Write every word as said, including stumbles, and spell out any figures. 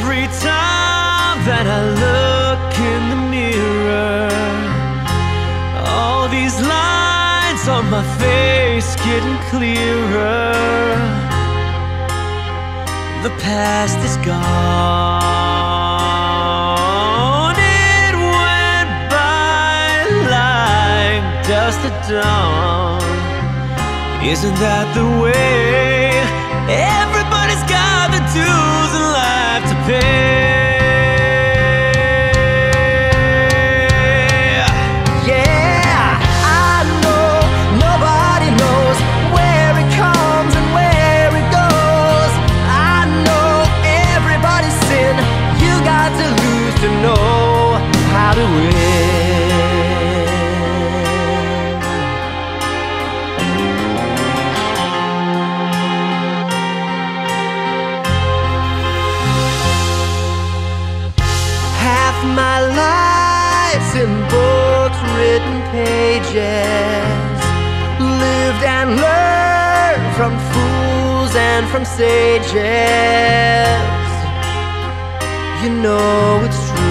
Every time that I look in the mirror, all these lines on my face getting clearer. The past is gone. It went by like dust at dawn. Isn't that the way? Everybody's got the dues in life to pay. Yeah, I know nobody knows where it comes and where it goes. I know everybody's sin. You got to lose to know how to win. My life's in books, written pages, lived and learned from fools and from sages. You know it's true.